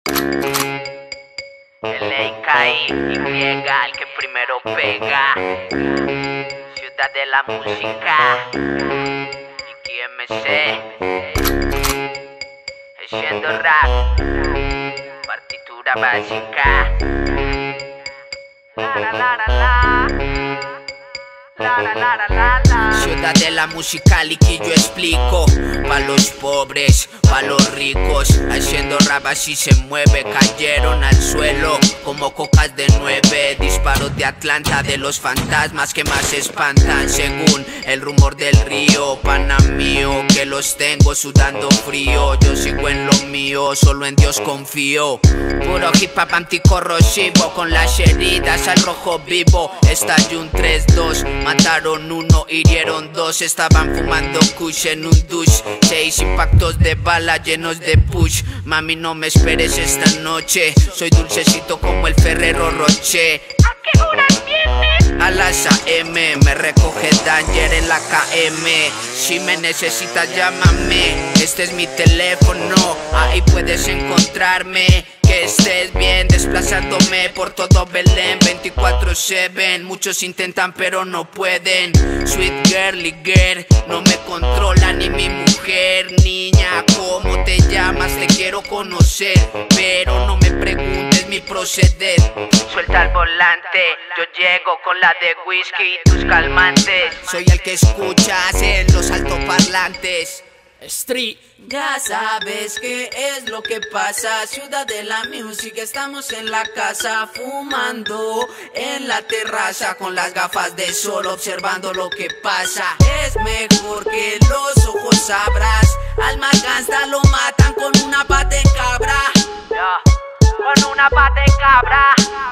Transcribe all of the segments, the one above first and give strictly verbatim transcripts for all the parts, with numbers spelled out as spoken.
El A K I, Y, el que primero pega. Ciudad de la música. Y M C. Haciendo rap. Partitura básica. La la la la la. La, la, la, la, la, la. Ciudad de la música, y que yo explico. Pa' los pobres, pa' los ricos. Haciendo rap así se mueve. Cayeron al suelo como cocas de nueve. Disparos de Atlanta de los fantasmas que más espantan. Según el rumor del río, pana mío, que los tengo sudando frío. Yo sigo en lo mío, solo en Dios confío. Puro hip hop anticorrosivo, con las heridas al rojo vivo. Estalló un tres dos. Mataron uno, hirieron dos, estaban fumando kush en un douche. Seis impactos de bala llenos de push. Mami, no me esperes esta noche. Soy dulcecito como el Ferrero Rocher. ¿A qué horas vienes? A las A M, me recoge Danger en la K M. Si me necesitas llámame, este es mi teléfono, ahí puedes encontrarme. Que estés bien desplazándome por todo Belén veinticuatro siete. Muchos intentan pero no pueden. Sweet girly girl, no me controla ni mi mujer. Niña, ¿cómo te llamas? Te quiero conocer, pero no me preguntes mi proceder. Suelta el volante, yo llego con la de whisky y tus calmantes. Soy el que escuchas en los altoparlantes. Street. Ya sabes qué es lo que pasa, Ciudad de la Music, estamos en la casa fumando en la terraza con las gafas de sol observando lo que pasa. Es mejor que los ojos abras, al más gangsta lo matan con una pata de cabra. Yeah, con una pata de cabra.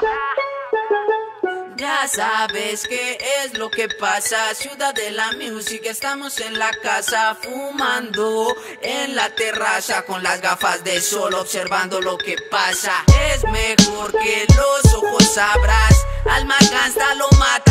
Ya sabes qué es lo que pasa, Ciudad de la Music, estamos en la casa fumando en la terraza con las gafas de sol observando lo que pasa. Es mejor que los ojos abras, al más gangsta lo mata